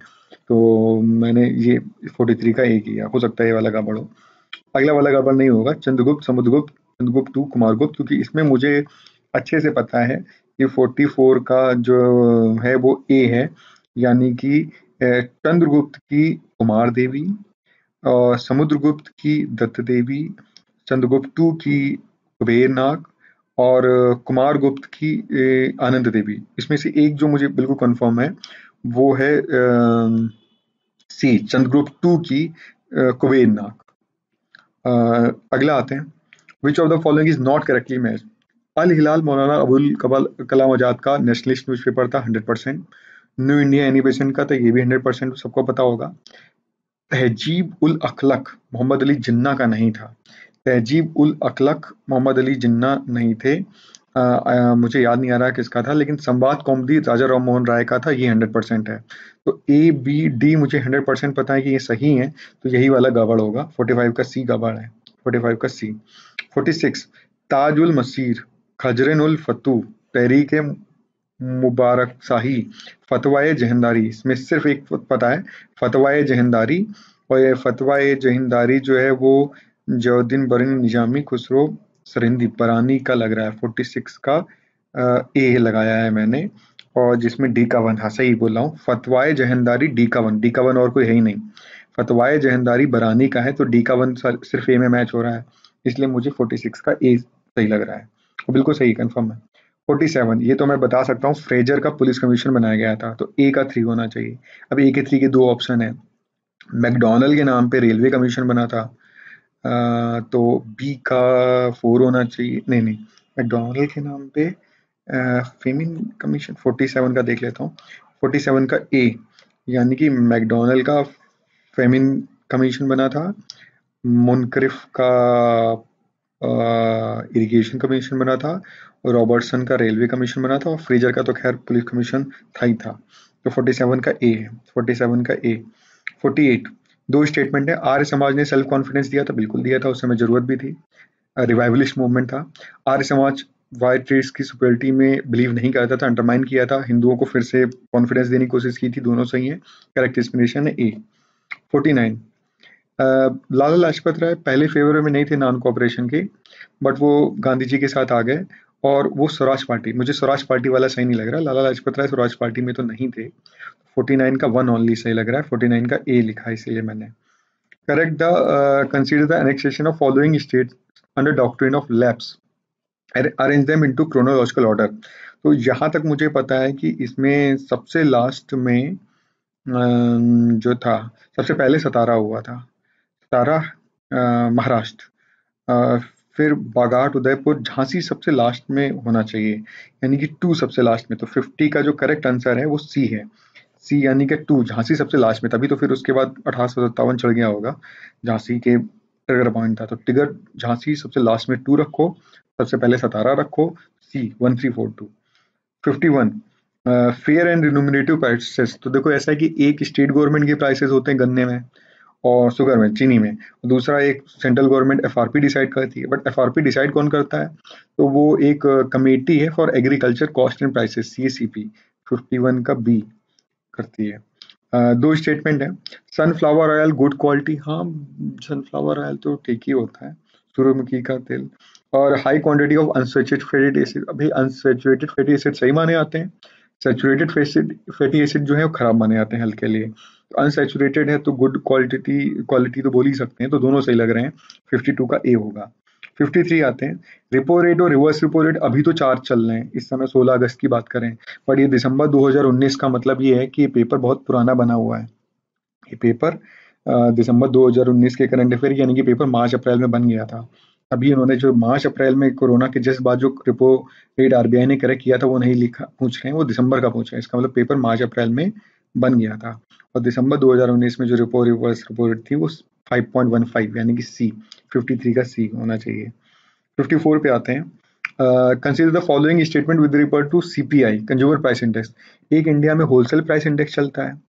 तो मैंने ये फोर्टी थ्री का ए किया, हो सकता है ये वाला गड़बड़ हो, अगला वाला गड़बड़ नहीं होगा, चंद्रगुप्त समुद्रगुप्त चंद्रगुप्त टू कुमारगुप्त, क्योंकि इसमें मुझे अच्छे से पता है कि फोर्टी फोर का जो है वो ए है, यानी कि अ, चंद्रगुप्त की कुमार देवी और समुद्रगुप्त की दत्त देवी, चंद्रगुप्त टू की कुबेर नाग और अ, कुमार गुप्त की अ, आनंद देवी, इसमें से एक जो मुझे बिल्कुल कंफर्म है वो है अ, सी चंद्रगुप्त टू की कुबेर नाग। अगला आते हैं, which of the following is not correctly match. Al Hilal Maulana Abul कबल कलाम आजाद का नेशनलिस्ट न्यूज़पेपर था hundred percent. New India animation का था, ये भी हंड्रेड परसेंट सबको पता होगा। तहजीब उल अखलक मोहम्मद अली जिन्ना का नहीं था। तहजीब उल अखलक मोहम्मद अली जिन्ना नहीं थे। आ, आ, मुझे याद नहीं आ रहा किसका था, लेकिन संवाद कौमुदी राजा राम मोहन राय का था, ये हंड्रेड परसेंट है। तो ए बी डी मुझे हंड्रेड परसेंट पता है कि ये सही है, तो यही वाला गड़बड़ होगा। फोर्टी फाइव का सी गड़बड़ है, फोर्टी फाइव का सी। फोर्टी सिक्स ताज उल मसीर खजरन उल फतू तहरीक मुबारक शाही फतवाए जहंदारी, इसमें सिर्फ एक पता है, फतवाए जहंदारी। और ये फतवाए जहंदारी जो है वो जयुद्दीन बरनी निजामी खुसरो सरिंदी बरानी का लग रहा है। फोर्टी सिक्स का ए लगाया है मैंने, और जिसमें डी का वन, हाँ सही बोल रहा हूँ, फतवाए जहंदारी डी का वन, डी का वन और कोई है ही नहीं। फतवाए जहंदारी बरानी का है, तो डी का वन सिर्फ ए में मैच हो रहा है, इसलिए मुझे फोर्टी सिक्स का ए सही लग रहा है, बिल्कुल सही कंफर्म है। फोर्टी सेवन ये तो मैं बता सकता हूँ, फ्रेजर का पुलिस कमीशन बनाया गया था, तो ए का थ्री होना चाहिए। अब ए के थ्री के दो ऑप्शन है। मैकडॉनल्ड के नाम पे रेलवे कमीशन बना था, आ, तो बी का फोर होना चाहिए। नहीं नहीं, मैकडॉनल्ड के नाम पे फेमिन कमीशन, फोर्टी सेवन का देख लेता हूँ। फोर्टी सेवन का ए, यानी कि मैकडॉनल्ड का फेमिन कमीशन बना था, मुनकरिफ का इरिगेशन कमीशन बना था, और रॉबर्टसन का रेलवे कमीशन बना था, और फ्रेजर का तो खैर पुलिस कमीशन था ही था। तो फोर्टी सेवन का ए है, फोर्टी सेवन का ए। फोर्टी एट दो स्टेटमेंट है। आर्य समाज ने सेल्फ कॉन्फिडेंस दिया था, बिल्कुल दिया था, उस समय जरूरत भी थी, रिवाइवलिस्ट मूवमेंट था। आर्य समाज वाइट रेस की सुपरिटी में बिलीव नहीं करता था, अंडरमाइन किया था, हिंदुओं को फिर से कॉन्फिडेंस देने की कोशिश की थी, दोनों सही है, करेक्ट इंस्पिरेशन है A. Forty nine Lala Lajpat Rai पहले फेवर में नहीं थे नॉन कोऑपरेशन के, बट वो गांधी जी के साथ आ गए, और वो स्वराज पार्टी, मुझे स्वराज पार्टी वाला सही नहीं लग रहा, लाला लाजपत राय स्वराज पार्टी में तो नहीं थे। फोर्टी नाइन का वन ओनली सही लग रहा है, फोर्टी नाइन का ए लिखा है इसलिए मैंने। Correct the consider the annexation of following states under doctrine of lapse, arrange them into chronological order. तो यहाँ तक मुझे पता है कि इसमें सबसे लास्ट में अम, जो था, सबसे पहले सतारा हुआ था, सतारा महाराष्ट्र, अ, फिर बागाट उदयपुर झांसी सबसे लास्ट में होना चाहिए, यानी कि टू सबसे लास्ट में। तो फिफ्टी का जो करेक्ट आंसर है वो सी है, सी यानी कि टू, झांसी सबसे लास्ट में, तभी तो फिर उसके बाद अठारह सौ सत्तावन चढ़ गया होगा, झांसी के ट्रिगर पॉइंट था, तो ट्रिगर झांसी सबसे लास्ट में टू रखो, सबसे पहले सतारा रखो, C one three four two. Fifty one fair and remunerative prices, तो देखो ऐसा है कि एक स्टेट गवर्नमेंट के प्राइसेस होते हैं गन्ने में और शुगर में, चीनी में, दूसरा एक सेंट्रल गवर्नमेंट एफआरपी डिसाइड करती है, बट एफआरपी डिसाइड कौन करता है, तो वो एक कमेटी है for agriculture cost and prices, CACP, fifty one का बी करती है। uh, दो स्टेटमेंट है, सनफ्लावर ऑयल गुड क्वालिटी, हाँ सनफ्लावर ऑयल तो ठीक ही होता है, सूरजमुखी का तेल, और high quantity of unsaturated fatty acid, अभी अनसैचुरेटेड फैटी एसिड सही माने आते हैं, सैचुरेटेड फैटी एसिड जो है वो खराब माने आते हैं हेल्थ के लिए, तो अनसैचुरेटेड है तो गुड क्वालिटी क्वालिटी तो बोल ही सकते हैं, तो दोनों सही लग रहे हैं, फिफ्टी टू का ए होगा। फिफ्टी थ्री आते हैं, रिपो रेट और रिवर्स रिपो रेट अभी तो चार्ज चल रहे हैं, इस समय सोलह अगस्त की बात करें, पर ये दिसंबर दो हज़ार उन्नीस का, मतलब ये है कि ये पेपर बहुत पुराना बना हुआ है, ये पेपर दिसंबर दो हज़ार उन्नीस के करंट अफेयर, यानी कि पेपर मार्च अप्रैल में बन गया था, अभी उन्होंने जो मार्च अप्रैल में कोरोना के जस्ट बाद जो रिपो रेट आरबीआई ने करेक्ट किया था वो नहीं लिखा पूछ रहे हैं, वो दिसंबर का पूछ रहे हैं, इसका मतलब पेपर मार्च अप्रैल में बन गया था, और दिसंबर दो हज़ार उन्नीस में जो रिपो रिवर्स रिपो रेट थी वो फाइव पॉइंट वन फाइव, यानी कि सी, फिफ्टी थ्री का सी होना चाहिए। फिफ्टी फोर पे आते हैं, consider the following statement with regard to CPI consumer price index. एक इंडिया में होलसेल प्राइस इंडेक्स चलता है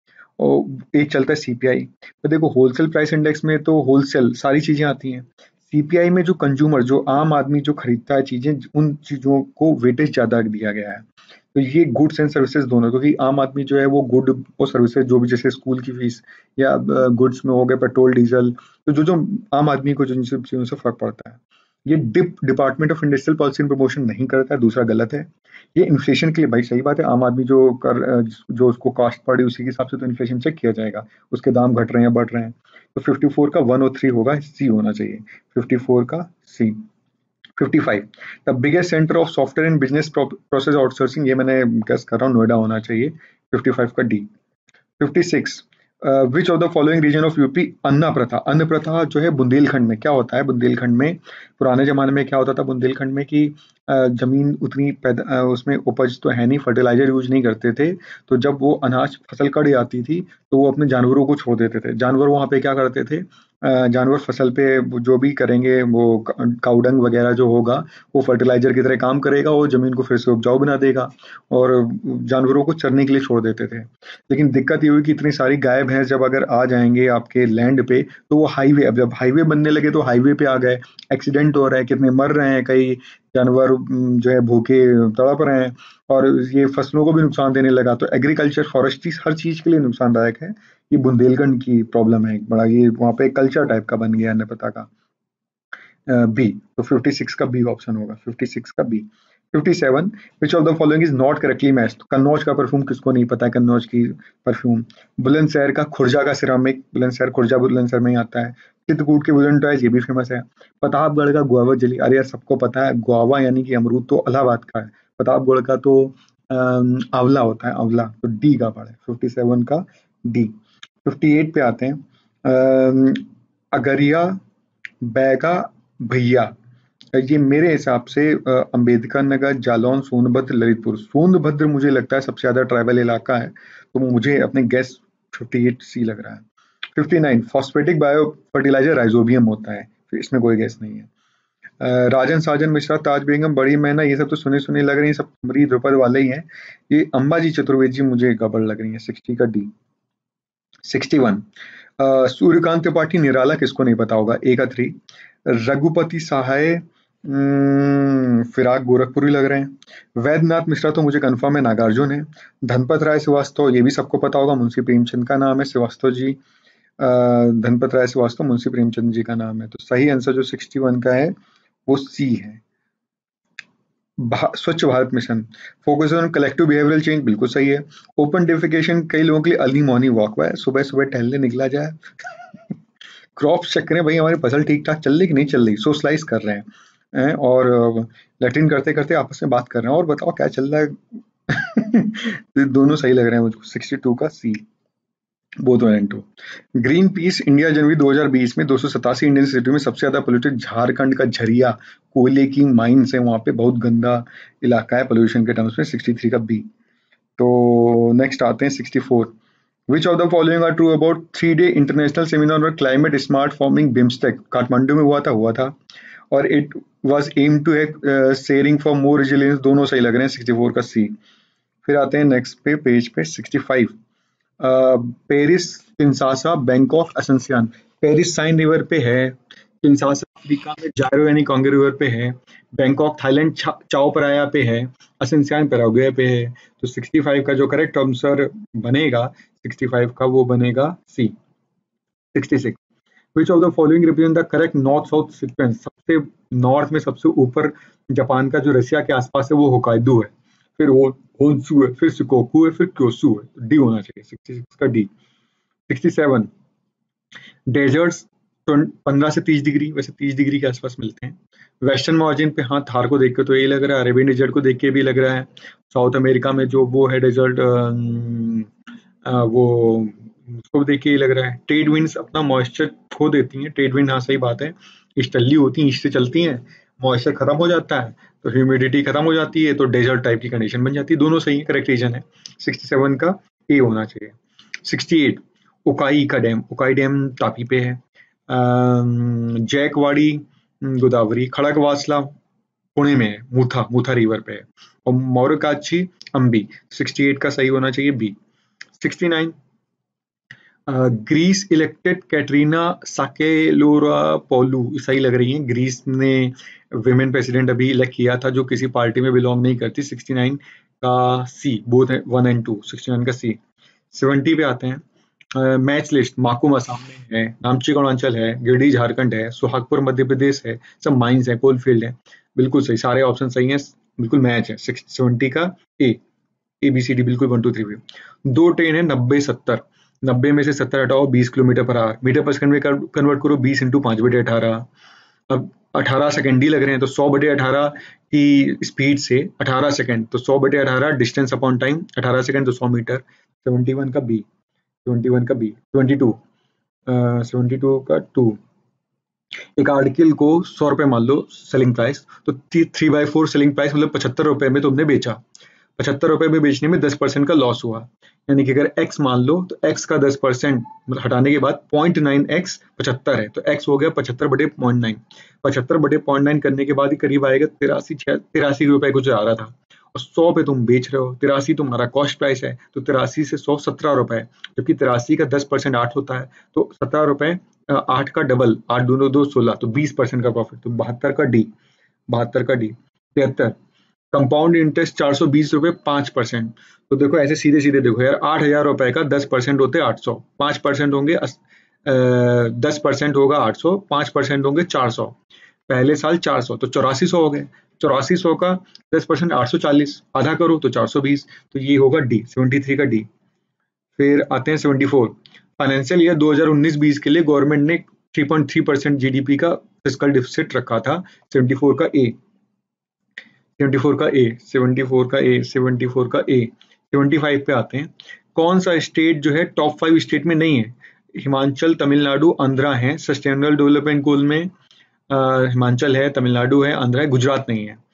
और एक चलता है सीपीआई। तो देखो होलसेल प्राइस इंडेक्स में तो होलसेल सारी चीजें आती हैं, सीपीआई में जो कंज्यूमर, जो आम आदमी जो खरीदता है चीजें, उन चीजों को वेटेज ज्यादा दिया गया है, तो ये गुड्स एंड सर्विसेज दोनों, क्योंकि आम आदमी जो है वो गुड और सर्विसेज जो भी, जैसे स्कूल की फीस या गुड्स में हो गए पेट्रोल डीजल, तो जो जो आम आदमी को जिन सब चीजों से फर्क पड़ता है, ये डिप department of industrial policy and promotion नहीं करता है, दूसरा गलत है। ये इन्फ्लेशन के लिए, भाई सही बात है, आम आदमी जो कर जो उसको कास्ट पड़े उसी के हिसाब से तो इन्फ्लेशन चेक किया जाएगा, उसके दाम घट रहे हैं बढ़ रहे हैं, तो फिफ्टी फोर का वन और थ्री होगा, सी होना चाहिए, फिफ्टी फोर का C. Fifty five the biggest centre of software and business process outsourcing, ये मैंने गेस कर रहा हूँ नोएडा होना चाहिए, फिफ्टी फाइव का D. Fifty six which of the following region of UP अन्ना प्रथा। अन्न प्रथा जो है बुंदेलखंड में क्या होता है, बुंदेलखंड में पुराने जमाने में क्या होता था बुंदेलखंड में कि अ, जमीन उतनी पैदा अ, उसमें उपज तो है नहीं, फर्टिलाइजर यूज नहीं करते थे, तो जब वो अनाज फसल कट जाती थी तो वो अपने जानवरों को छोड़ देते थे। जानवर वहाँ पे क्या करते थे, अ, जानवर फसल पे वो जो भी करेंगे, वो काउडंग वगैरह जो होगा वो फर्टिलाइजर की तरह काम करेगा, वो जमीन को फिर से उपजाऊ बना देगा, और जानवरों को चरने के लिए छोड़ देते थे। लेकिन दिक्कत ये हुई कि इतनी सारी गाय भैंस जब अगर आ जाएंगे आपके लैंड पे, तो वो हाईवे, अब जब हाईवे बनने लगे तो हाईवे पे आ गए, एक्सीडेंट हो रहा है, कितने मर रहे हैं, कई जानवर उम, जो है भूखे तड़प रहे हैं, और ये फसलों को भी नुकसान देने लगा। तो एग्रीकल्चर, फॉरेस्ट्री हर चीज के लिए नुकसानदायक है। ये बुंदेलखंड की प्रॉब्लम है एक बड़ा, ये वहाँ पे कल्चर टाइप का बन गया अन्य पता का। बी, तो फिफ्टी सिक्स का बी ऑप्शन होगा, फिफ्टी सिक्स का B. Fifty seven, which of the following is not correctly matched. Kannauj का परफ्यूम किसको नहीं पता है, कन्नौज की परफ्यूम। बुलंदशहर का खुर्जा का सिरामिक, बुलंदशहर खुर्जा बुलंदशहर में ही आता है। चित्रकूट के वुलन टॉयज, ये भी फेमस है। प्रतापगढ़ का गुआवा जली, अरे यार सबको पता है, गुआवा यानी कि अमरूद तो इलाहाबाद का है, प्रतापगढ़ का तो अम, आंवला होता है, आंवला। तो डी का पड़ा है फिफ्टी सेवन का डी। फिफ्टी एट पे आते हैं। अम, अगरिया, बैगा, भैया, ये मेरे हिसाब से अ, अंबेडकर नगर, जालौन, सोनभद्र, ललितपुर। सोनभद्र मुझे लगता है सबसे ज्यादा ट्राइबल इलाका है, तो मुझे अपने गैस फिफ्टी एट सी लग रहा है। Fifty nine, phosphatic bio fertiliser rhizobium होता है, फिर इसमें कोई गैस नहीं है। अ, राजन साजन मिश्रा, ताज बेगम, बड़ी मैना, ये सब तो सुने सुने लग रही है, सब मरी ध्रुपद वाले ही हैं। ये अंबाजी चतुर्वेदी जी मुझे गड़बड़ लग रही है, सिक्सटी का D. Sixty one, Suryakant Tripathi Nirala किसको नहीं पता होगा, ए का थ्री। रघुपति सहाय, हम्म, फिराक गोरखपुरी लग रहे हैं। वैद्यनाथ मिश्रा तो मुझे कंफर्म है, नागार्जुन है। धनपत राय श्रीवास्तव, ये भी सबको पता होगा, मुंशी प्रेमचंद का नाम है श्रीवास्तव जी। अ, धनपत राय श्रीवास्तव मुंशी प्रेमचंद जी का नाम है, तो सही आंसर जो सिक्सटी वन का है वो सी है। भा, Swachh Bharat mission, focus on collective behavioural change, बिल्कुल सही है। ओपन डेफिकेशन कई लोगों के लिए अर्ली मॉर्निंग वॉक है, सुबह सुबह टहलने निकला जाए। क्रॉप्स चेक करें भाई, हमारी फसल ठीक ठाक चल रही कि नहीं चल रही, सोशलाइज कर रहे हैं हैं, और लेटरिन करते करते आपस में बात कर रहे हैं, और बताओ क्या चल रहा है। ये दोनों सही लग रहे हैं मुझको, सिक्सटी टू का C, both one and two. Greenpeace India जनवरी दो हज़ार बीस में दो सौ सतासी इंडियन सिटी में सबसे ज्यादा पोल्यूटेड झारखंड का झरिया, कोयले की माइंस है वहां पे, बहुत गंदा इलाका है पोल्यूशन के टर्म्स में, सिक्सटी थ्री का बी। तो नेक्स्ट आते हैं sixty four. Which of the following are true about three day international seminar on climate smart farming BIMSTEC, Kathmandu में हुआ था, हुआ था और it was aim to sharing for more resilience, दोनों सही लग रहे हैं, सिक्सटी फोर का सी। फिर आते हैं नेक्स्ट पे, पेज पे sixty five. Paris, Kinshasa, Bangkok, Asuncion. Paris Seine river पे है, किंशासा अफ्रीका में जायरो यानी कांगो रिवर पे है, बैंकॉक थाईलैंड छा, चाओ पराया पे है, असंसियान पैराग्वे पे है। तो सिक्सटी फाइव का जो करेक्ट आंसर बनेगा, सिक्सटी फाइव का वो बनेगा C. Sixty six, which of the following represent the correct north south sequence. सबसे नॉर्थ में सबसे ऊपर जापान का जो रशिया के आसपास है वो होकाइडो है, फिर वो होन्सू है, फिर सिकोकू है, फिर क्योसू है, तो डी होना चाहिए, सिक्सटी सिक्स का डी। सिक्सटी सेवन, डेजर्ट्स पंद्रह से तीस डिग्री, वैसे तीस डिग्री के आसपास मिलते हैं। वेस्टर्न मार्जिन पे, हाँ थार को देख के तो यही लग रहा है, अरेबियन डेजर्ट को देख के भी लग रहा है। साउथ अमेरिका में जो वो है डेजर्ट, वो उसको देख के ही लग रहा है। ट्रेड विंड्स अपना मॉइस्चर खो देती हैं, ट्रेड विंड, हाँ सही बात है, ईस्टर्ली होती हैं, ईस्ट से चलती हैं, मॉइस्चर खत्म हो जाता है तो ह्यूमिडिटी खत्म हो जाती है, तो डेजर्ट टाइप की कंडीशन बन जाती है। दोनों सही है, करेक्ट रीजन है, सिक्सटी सेवन का ए होना चाहिए। सिक्सटी एट, उकाई का डैम, उकाई डैम तापी पे है। अम, जैकवाड़ी गोदावरी, खड़गवासला पुणे में है, मूथा मूथा रिवर पे है, और मोरकाची अम्बी, सिक्सटी एट का सही होना चाहिए B. Sixty nine, Greece elected Katerina Sakellaropoulou, सही लग रही है, ग्रीस ने विमेन प्रेसिडेंट अभी इलेक्ट किया था जो किसी पार्टी में बिलोंग नहीं करती, सिक्सटी नाइन का C, both one and two, sixty nine का सी। सेवेंटी पे आते हैं। मैच लिस्ट, माकूम असम में है, नामची अरुणाचल है, गिरडी झारखंड है, सुहागपुर मध्य प्रदेश है, सब माइंस है, कोलफील्ड है, बिल्कुल सही, सारे ऑप्शन सही हैं, बिल्कुल मैच है, सेवेंटी का A, A B C D बिल्कुल वन टू थ्री पे। दो ट्रेन है नब्बे सत्तर, नब्बे में से सत्तर हटाओ, बीस kilometre per hour, metre per second में कन्वर्ट करो, बीस इंटू पांच बटे अठारह, अब अठारह सेकंड ही लग रहे हैं, तो सौ बटे अठारह की स्पीड से अठारह सेकंड, तो सौ बटे अठारह डिस्टेंस अपॉन टाइम, अठारह सेकंड तो सौ मीटर, सेवेंटी वन का बी। सेवेंटी वन का B, seventy two seventy two का टू। एक आर्टिकल को सौ रुपए मान लो सेलिंग प्राइस, तो three by four selling price मतलब पचहत्तर रुपए में तुमने बेचा। पचहत्तर रुपए में बेचने में दस परसेंट का लॉस हुआ, यानी कि अगर x मान लो तो x का दस परसेंट हटाने के बाद पॉइंट नाइन एक्स पचहत्तर है, तो x हो गया पचहत्तर बटे पॉइंट नाइन। पचहत्तर बटे पॉइंट नाइन करने के बाद ही करीब आएगा तिरासी तिरासी रुपए कुछ आ रहा था, और सौ पे तुम बेच रहे हो, तिरासी तुम्हारा कॉस्ट प्राइस है, तो तिरासी से सौ सत्रह रुपए, जबकि तिरासी का दस परसेंट आठ होता है, तो सत्रह रुपए आठ का डबल, आठ दोनों दो सोलह, तो बीस परसेंट का प्रॉफिट, तो बहत्तर का डी, बहत्तर का डी। तिहत्तर कंपाउंड इंटरेस्ट चार सौ बीस रुपए पांच परसेंट। तो देखो ऐसे सीधे सीधे देखो यार, आठ हजार रुपए का दस परसेंट होते आठ सौ, पांच परसेंट होंगे दस परसेंट होगा आठ सौ, पांच परसेंट होंगे चार सौ, पहले साल चार सौ, तो चौरासी सौ हो गए। चौरासी सौ का दस परसेंट आठ सौ चालीस, आधा करो तो चार सौ बीस, तो ये होगा डी, सेवेंटी थ्री का डी। फिर आते हैं सेवेंटी फोर। फाइनेंशियल ईयर दो हजार उन्नीस बीस के लिए गवर्नमेंट ने three point three percent GDP का फिस्कल डिफिसिट रखा था। सेवेंटी फोर का ए, सेवेंटी फोर का ए, सेवेंटी फोर का ए, सेवेंटी फोर का ए। सेवेंटी फाइव पे आते हैं। कौन सा स्टेट जो है टॉप फाइव स्टेट में नहीं है? हिमाचल, तमिलनाडु, आंध्रा है। सस्टेनेबल डेवलपमेंट गोल में हिमाचल है, तमिलनाडु है, आंध्रा है, गुजरात नहीं है।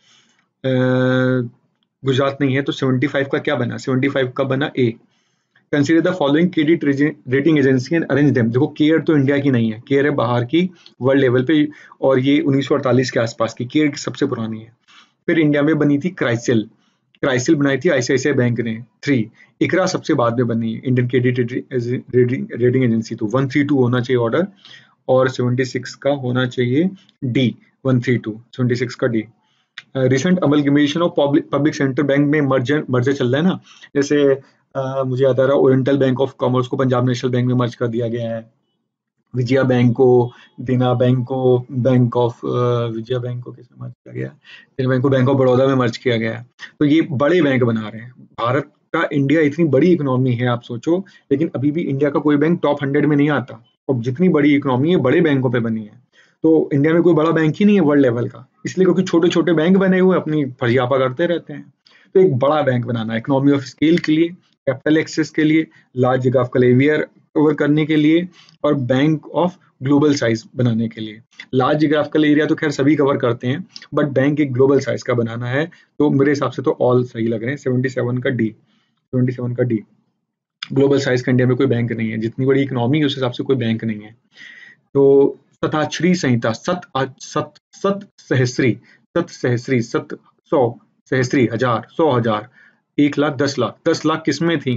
गुजरात नहीं है, तो सेवेंटी फाइव का क्या बना? सेवेंटी फाइव का बना A. Consider the following credit rating agency and arrange them. देखो केयर तो इंडिया की नहीं है, केयर है बाहर की, वर्ल्ड लेवल पे, और ये उन्नीस सौ अड़तालीस के आसपास की, केयर सबसे पुरानी है। फिर इंडिया में बनी थी क्राइसिल, क्राइसिल बनाई थी आईसीआईसीआई बैंक ने। थ्री, इकरा सबसे बाद में बनी, इंडियन क्रेडिट रेटिंग एजेंसी। तो वन थ्री टू होना चाहिए ऑर्डर, और सेवेंटी सिक्स का होना चाहिए D, one three two, seventy six का D. Recent amalgamation of public sector bank में मर्जर मर्जर चल रहा है ना, जैसे uh, मुझे याद आ रहा है ओरिएंटल बैंक ऑफ कॉमर्स को पंजाब नेशनल बैंक में मर्ज कर दिया गया है, विजया बैंक को, देना बैंक को बैंक ऑफ विजया बैंक को किसमें मर्ज किया गया? देना बैंक को बैंक ऑफ बड़ौदा में मर्ज किया गया है। तो ये बड़े बैंक बना रहे हैं। भारत का, इंडिया इतनी बड़ी इकोनॉमी है आप सोचो, लेकिन अभी भी इंडिया का कोई बैंक टॉप हंड्रेड में नहीं आता। और जितनी बड़ी इकोनॉमी है बड़े बैंकों पे बनी है, तो इंडिया में कोई बड़ा बैंक ही नहीं है वर्ल्ड लेवल का, इसलिए क्योंकि छोटे छोटे बैंक बने हुए अपनी फर्जियापा करते रहते हैं। तो एक बड़ा बैंक बनाना है इकोनॉमी ऑफ स्केल के लिए, कैपिटल एक्सेस के लिए, लार्ज जियोग्राफिकल एरिया कवर करने के लिए, और बैंक ऑफ ग्लोबल साइज बनाने के लिए। लार्ज जियोग्राफिकल एरिया तो खैर सभी कवर करते हैं, बट बैंक एक ग्लोबल साइज का बनाना है। तो मेरे हिसाब से तो ऑल सही लग रहे हैं। सेवेंटी सेवन का डी, सेवेंटी सेवन का डी। ग्लोबल साइज का इंडिया में कोई बैंक नहीं है, जितनी बड़ी इकोनॉमी है उस हिसाब से कोई बैंक नहीं है। तो शताक्षरी संहिता, सत सत सत सहस्री, सत सहस्री, सत सौ सहस्री, हजार, सौ हजार, एक लाख, दस लाख, दस लाख किसमें थी?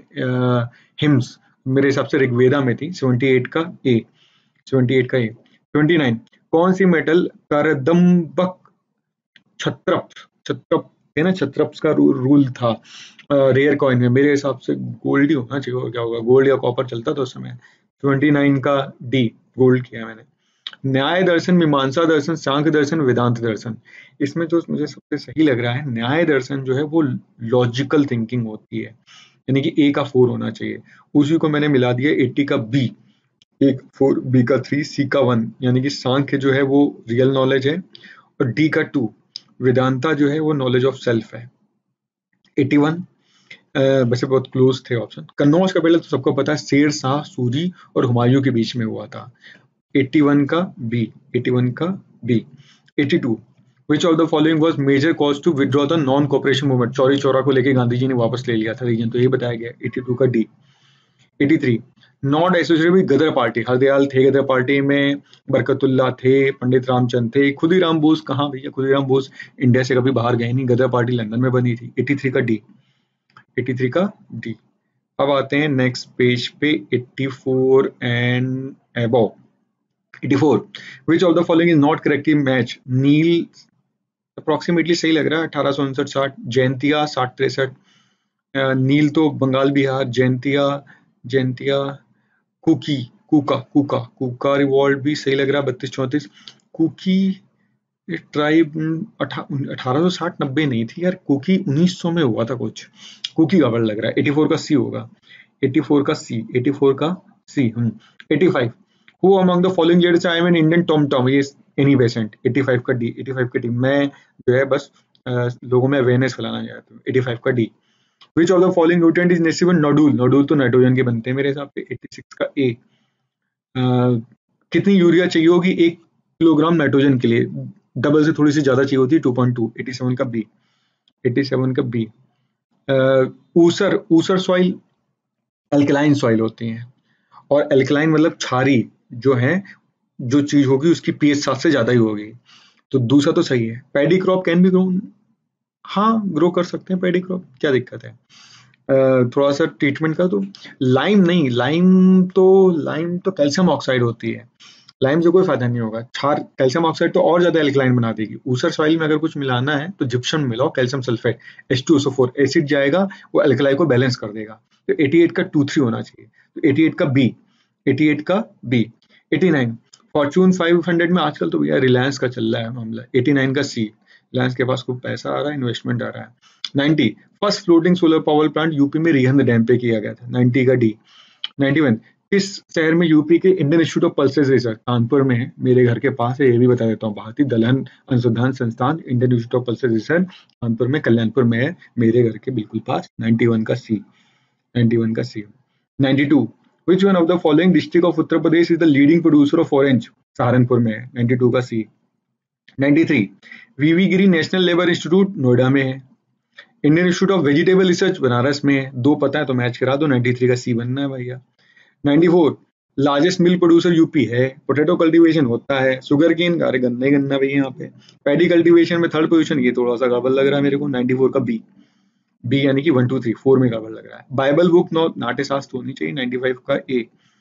हिम्स, मेरे हिसाब से ऋग्वेदा में थी। सेवेंटी एट का ए, सेवेंटी एट का ए। सेवेंटी नाइन, कौन सी मेटल करदम्बक छत्रप, छत्रप है ना, छत्रप्स का रू, रूल था रेयर कॉइन में? मेरे हिसाब से गोल्ड ही होना चाहिए, और क्या होगा, गोल्ड या कॉपर चलता था उस समय। सेवेंटी नाइन का डी, गोल्ड किया मैंने। न्याय दर्शन, मीमांसा दर्शन, सांख्य दर्शन, वेदांत दर्शन। इसमें जो मुझे सबसे सही लग रहा है, न्याय दर्शन जो है वो लॉजिकल थिंकिंग होती है, यानी कि ए का फोर होना चाहिए। उसी को मैंने मिला दिया एट्टी का बी, एक फोर, बी का थ्री, सी का वन, यानी कि सांख्य जो है वो रियल नॉलेज है, और डी का टू, वेदांता जो है वो नॉलेज ऑफ सेल्फ है। एट्टी वन, वैसे बहुत क्लोज थे ऑप्शन। कन्नौज का पहले तो सबको पता है, शेर शाह सूरी और हुमायूं के बीच में हुआ था। एट्टी वन का बी, एट्टी वन का B. Eighty two, which of the following was major cause to withdraw the non cooperation movement? Chauri Chaura को लेके गांधी जी ने वापस ले लिया था रीजन, तो ये बताया गया। एट्टी टू का D. Eighty three, not associated with Ghadar party, Hardayal थे गदर पार्टी में, बरकतुल्ला थे, पंडित रामचंद थे। खुदीराम बोस कहाँ भैया? खुदीराम बोस इंडिया से कभी बाहर गए नहीं, गदर पार्टी लंदन में बनी थी। एट्टी थ्री का डी, एट्टी थ्री का डी। अब आते हैं नेक्स्ट पेज पे, eighty four and above. Eighty four, which of the following is not correctly match? नील अप्रोक्सीमेटली सही लग रहा है, अठारह सौ उनसठ साठ, जयंतिया साठ तिरसठ, नील तो बंगाल बिहार, जयंतिया जयंतिया कुकी, कुका कुका कुका रिवॉल्ट भी सही लग रहा है, बत्तीस चौंतीस। कुकी ट्राइब अठारह सौ साठ नब्बे नहीं थी यार, कुकी उन्नीस सौ में हुआ था कुछ, कुकी का वर्ड लग रहा है। एट्टी फोर का सी होगा, एट्टी फोर का सी, एट्टी फोर का C. Hmm eighty five, Who among the following years I am an Indian Tom Tom? ये एनी बेसेंट, एट्टी फाइव का डी, एट्टी फाइव का डी। मैं जो है बस आ, लोगों में अवेयरनेस फैलाना चाहता हूँ। एट्टी फाइव का D. Which of the following nutrient is necessary nodule, nodule तो नाइट्रोजन के बनते हैं मेरे हिसाब से, छियासी का ए। कितनी यूरिया चाहिए होगी एक किलोग्राम नाइट्रोजन के लिए, डबल से थोड़ी सी ज्यादा चाहिए होती है, टू पॉइंट टू। सत्तासी का बी, सत्तासी का बी। ऊसर, ऊसर सॉइल अल्कलाइन सॉइल होती हैं, और अल्कलाइन मतलब क्षारी जो है, जो चीज होगी उसकी पीएच सात से ज्यादा ही होगी, तो दूसरा तो सही है। Paddy crop can be grown, हाँ ग्रो कर सकते हैं पैडी क्रॉप, क्या दिक्कत है। uh, थोड़ा सा ट्रीटमेंट का तो लाइम नहीं, लाइम तो लाइम तो कैल्शियम ऑक्साइड होती है, लाइम से कोई फायदा नहीं होगा। क्षार कैल्शियम ऑक्साइड तो और ज्यादा एल्कलाइन बना देगी। ऊसर सॉइल में अगर कुछ मिलाना है तो जिप्सम मिलाओ, calcium sulphate, H two S O four acid जाएगा, वो एल्कलाई को बैलेंस कर देगा। तो अठासी का टू थ्री होना चाहिए, तो अठासी का बी, अठासी का बी। नवासी फॉर्चून फाइव हंड्रेड में आजकल तो भैया रिलायंस का चल रहा है मामला, नवासी का सी, रिलायंस के पास खूब पैसा आ रहा है, इन्वेस्टमेंट आ रहा है। नब्बे first floating solar power plant UP में रिहंद डैम पे किया गया था, नब्बे का डी। इक्यानवे किस शहर में यूपी के Indian institute of pulses research, Kanpur में है, मेरे घर के पास है, ये भी बता देता हूँ, भारतीय दलहन अनुसंधान संस्थान Indian institute of pulses research Kanpur में, कल्याणपुर में है, मेरे घर के बिल्कुल पास। इक्यानवे का सी, इक्यानवे का सी। बानवे which one of the following district of Uttar Pradesh is the leading producer of orange, Saharanpur में है, बानवे का सी। तिरानवे V V Giri national labour institute Noida में है, Indian institute of vegetable research Banaras में है, दो पता है तो मैच करा दो, तिरानवे का सी बनना है भैया। चौरानवे लार्जेस्ट मिल्क प्रोड्यूसर यूपी है, पोटैटो कल्टीवेशन होता है, शुगर केन, अरे गन्ना ही गन्ना भैया यहाँ पे। पैडी कल्टीवेशन में थर्ड पोजीशन, ये थोड़ा सा गड़बड़ लग रहा है मेरे को, चौरानवे का बी, बी यानी कि वन टू थ्री फोर में गड़बड़ लग रहा है। बाइबल बुक नौ नाट्यशास्त्र होनी चाहिए, पचानवे का A.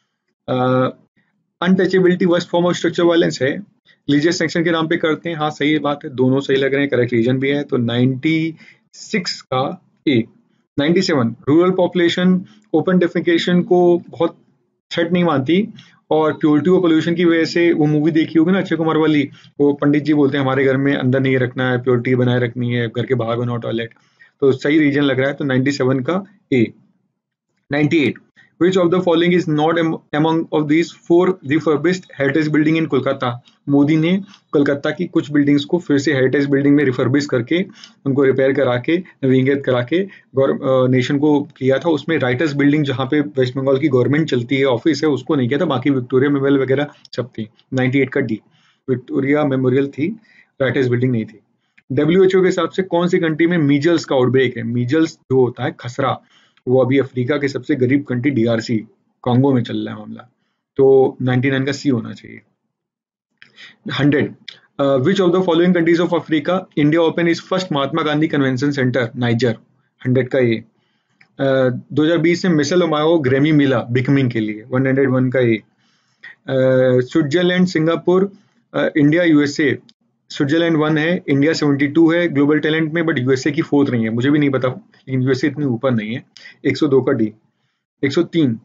Untouchability worst form of structure violence है, रिलीजियस सेक्शन के नाम पे करते हैं, हाँ सही बात है, दोनों सही लग रहे हैं, करेक्ट रीजन भी है, तो छियानवे का ए। सत्तानवे रूरल पॉपुलेशन ओपन डेफिकेशन को बहुत थ्रेट नहीं मानती, और प्योरिटी और पोल्यूशन की वजह से, वो मूवी देखी होगी ना अक्षय कुमार वाली, वो पंडित जी बोलते हैं हमारे घर में अंदर नहीं रखना है, प्योरिटी बनाए रखनी है, घर के बाहर बनाओ टॉयलेट, तो सही रीजन लग रहा है, तो सत्तानवे का ए। अट्ठानवे Which of the following is not among of these four refurbished heritage building in Kolkata? Modi ने कोलकाता की कुछ बिल्डिंग्स को फिर से हेरिटेज बिल्डिंग में रिफर्बिश करके, उनको रिपेयर करा के, नवीनीकृत करा के नेशन को किया था। उसमें राइटर्स बिल्डिंग जहाँ पे वेस्ट बंगाल की गवर्नमेंट चलती है, ऑफिस है, उसको नहीं किया था, बाकी विक्टोरिया मेमोरियल वगैरह सब थी। अट्ठानवे का डी, विक्टोरिया मेमोरियल थी, राइटर्स बिल्डिंग नहीं थी। डब्ल्यू एच ओ के हिसाब से कौन सी कंट्री में मीजल्स का आउटब्रेक है? मीजल्स जो होता है खसरा, वो अभी अफ्रीका के सबसे गरीब कंट्री डीआरसी कांगो में चल रहा है मामला, तो निन्यानवे का सी होना चाहिए। Hundred which of the following countries of Africa India open is first Mahatma Gandhi convention centre, Niger, hundred का ए। दो हजार बीस में मिशेल ओमाओ ग्रैमी मिला बिकमिंग के लिए, वन हंड्रेड वन का A. Switzerland, Singapore, India, USA, Switzerland one है, इंडिया बहत्तर है ग्लोबल टैलेंट में, बट यूएसए की फोर्थ नहीं है, मुझे भी नहीं पता, लेकिन यूएसए इतनी ऊपर नहीं है। एक सौ दो का डी। एक सौ तीन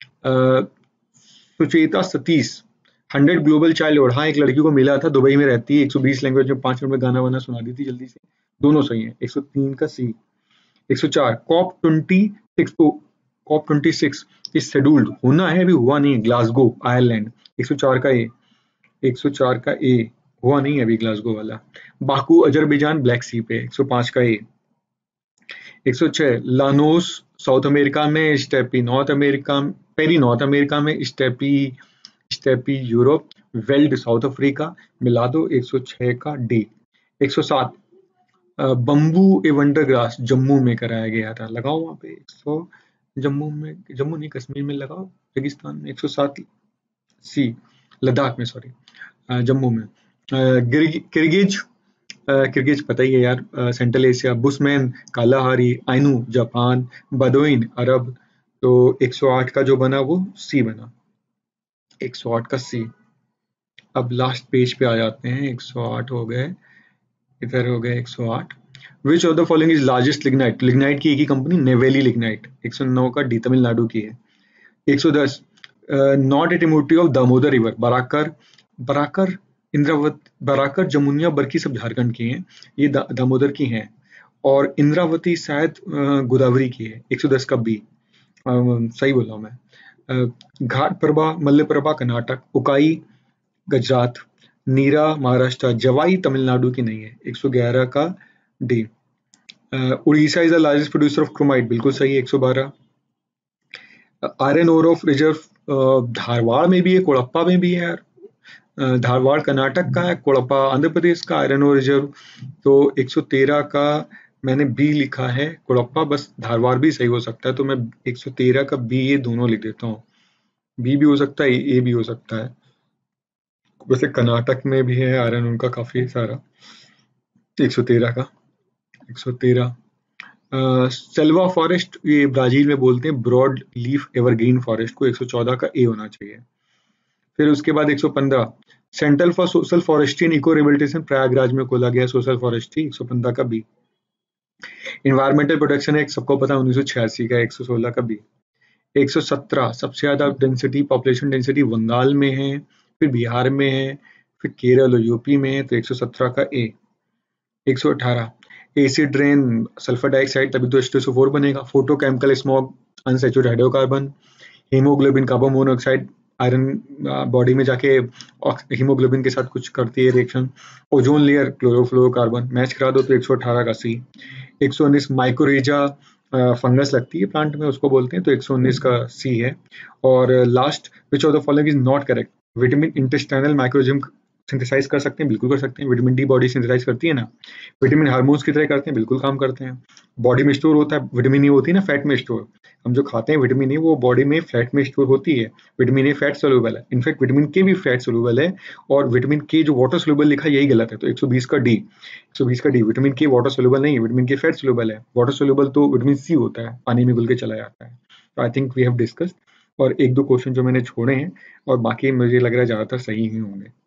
Sucheta Satish, hundred global child award, हाँ एक लड़की को मिला था, दुबई में रहती है, एक सौ बीस लैंग्वेज में पांच मिनट में गाना वाना सुना दी थी जल्दी से, दोनों सही है। एक सौ तीन का सी। एक सौ चार कॉप ट्वेंटी सिक्स को COP twenty six is scheduled, होना है, अभी हुआ नहीं है, ग्लासगो आयरलैंड, एक सौ चार का ए। एक सौ चार का ए हुआ नहीं है अभी ग्लासगो वाला। बाकू अजरबैजान ब्लैक सी पे, एक सौ पाँच का ए। एक सौ छह लानोस साउथ अमेरिका में, steppe North America, prairie North America में, steppe steppe Europe, veld South Africa, मिला दो, एक सौ छह का डी। एक सौ सात bamboo a wonder grass Jammu में कराया गया था, लगाओ वहां पे एक सौ, जम्मू में, जम्मू नहीं कश्मीर में लगाओ, रेगिस्तान में। एक सौ सात सी, लद्दाख में, सॉरी जम्मू में। किर्गिज, किर्गिज पता ही है यार, central Asia. Bushman Kalahari, Ainu Japan, Bedouin Arab, तो एक सौ आठ का जो बना वो सी बना, एक सौ आठ का सी। अब लास्ट पेज पे आ जाते हैं, एक सौ आठ हो गए, इधर हो गए एक सौ आठ। Which of the following is largest lignite? Lignite की एक ही कंपनी, नेवेली लिग्नाइट, एक सौ नौ का डी, तमिलनाडु की है। एक सौ दस not a tributary of Damodar river, Barakar, Barakar Indravati, Barakar, Jamunia, Barki सब झारखंड की हैं, ये दा, दामोदर की हैं, और इंद्रावती शायद गोदावरी की है। एक सौ दस का बी, सही बोल रहा हूँ मैं। घाट प्रभा, मल्ल प्रभा कर्नाटक, उकाई गुजरात, नीरा महाराष्ट्र, जवाई तमिलनाडु की नहीं है। एक सौ ग्यारह का D. Orissa is the largest producer of chromite, बिल्कुल सही, एक सौ बारह। Iron ore of reserve Dharwad में भी है, कोड़प्पा में भी है यार। अ, धारवाड़ कर्नाटक का है, कोड़प्पा आंध्र प्रदेश का आयरन ओर रिजर्व। तो एक सौ तेरह का मैंने बी लिखा है, कोड़प्पा बस धारवाड़ भी सही हो सकता है, तो मैं एक सौ तेरह का बी ए दोनों लिख देता हूँ। बी भी हो सकता है, ए भी हो सकता है। वैसे कर्नाटक में भी है आयरन उनका काफी सारा। एक सौ तेरह का, एक सौ तेरह सेल्वा फॉरेस्ट, ये ब्राजील में बोलते हैं ब्रॉड लीफ एवरग्रीन फॉरेस्ट को, एक सौ चौदह का ए होना चाहिए। फिर उसके बाद एक सौ पंद्रह central for social forestry and eco rehabilitation Prayagraj में खोला गया सोशल फॉरेस्ट्री, एक सौ पंद्रह का बी। इन्वायरमेंटल प्रोटेक्शन एक्ट सबको पता है उन्नीस सौ छियासी का, एक सौ सोलह का बी। एक सौ सत्रह सबसे ज्यादा डेंसिटी पॉपुलेशन डेंसिटी बंगाल में है, फिर बिहार में है, फिर केरल और यूपी में है, तो एक सौ सत्रह का ए। एक सौ अठारह एसिड रेन सल्फर डाइऑक्साइड, तभी तो H two S O four बनेगा। Photochemical smog unsaturated hydrocarbon. Haemoglobin carbon monoxide iron body में जाके हीमोग्लोबिन के साथ कुछ करती है reaction. Ozone layer chlorofluorocarbon, match करा दो तो एक सौ अठारह का सी। एक सौ उन्नीस माइकोरेजा फंगस लगती है प्लांट में, उसको बोलते हैं, तो एक सौ उन्नीस का सी है। और last, which of the following is not correct? Vitamin intestinal microorganism synthesise कर सकते हैं, बिल्कुल कर सकते हैं। विटामिन डी बॉडी सिंथेसाइज करती है ना। विटामिन हार्मोन्स की तरह करते हैं, बिल्कुल काम करते हैं। बॉडी में स्टोर होता है, विटामिन ई होती है ना फैट में स्टोर। हम जो खाते हैं विटामिन ई, वो बॉडी में फैट में स्टोर होती है। विटामिन ए फैट सोल्यूबल है, इनफैक्ट विटामिन के भी फैट सोल्यूबल है। और विटामिन के जो वाटर सोल्यूबल लिखा है यही गलत है, तो एक सौ बीस का डी। एक सौ बीस का D, vitamin K water soluble नहीं है, विटामिन के फैट सोल्यूबल है। वाटर सोल्यूबल तो विटामिन सी होता है, पानी में घुल के चला जाता है। तो I think we have discussed. और एक दो क्वेश्चन जो मैंने छोड़े हैं, और बाकी मुझे लग रहा है ज्यादातर सही ही होंगे।